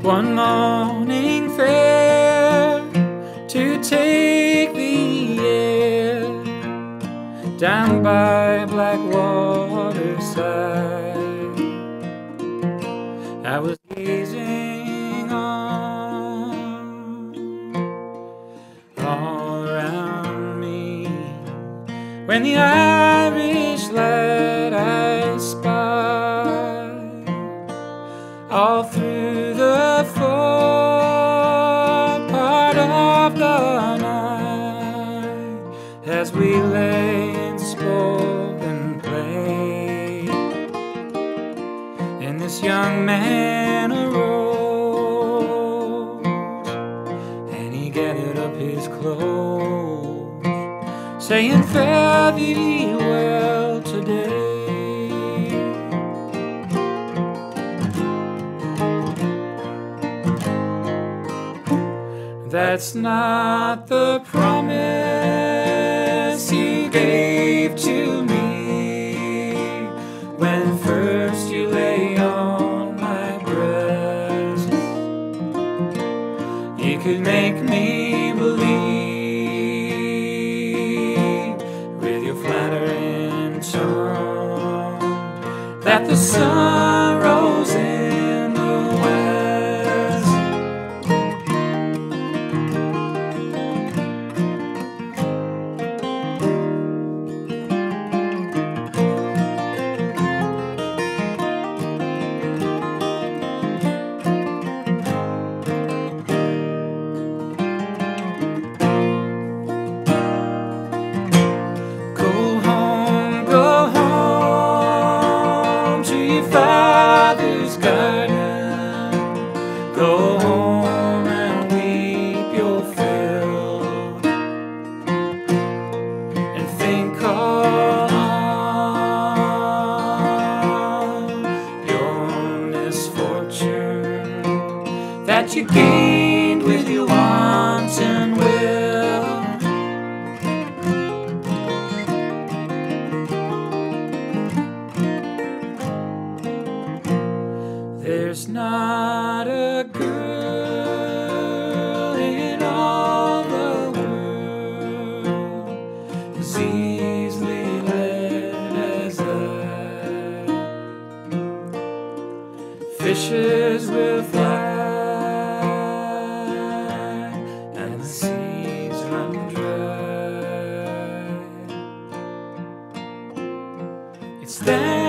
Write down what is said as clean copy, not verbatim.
one morning fair to take the air down by Blackwater side. I was gazing on all around me when the Irish lad I spied all through the fore part of the night as we lay and spoke and played. And this young man arose and he gathered up his clothes, saying, "Fare thee well today." That's not the promise you gave to me when first you lay on my breast. You could make me believe with your flattering tongue that the sun rose in the west. Father's garden, go home and weep your fill, and think on your misfortune that you gained with your wanton will. There's not a girl in all the world as easily led as I. Fishes will fly and the seas run dry. It's there